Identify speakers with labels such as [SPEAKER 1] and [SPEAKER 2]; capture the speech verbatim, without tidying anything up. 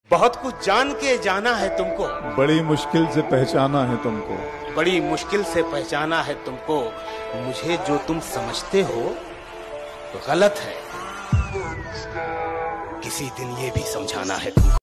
[SPEAKER 1] बहुत कुछ जान के जाना है तुमको,
[SPEAKER 2] बड़ी मुश्किल से पहचाना है तुमको,
[SPEAKER 1] बड़ी मुश्किल से पहचाना है तुमको। मुझे जो तुम समझते हो गलत है, किसी दिन ये भी समझाना है तुमको।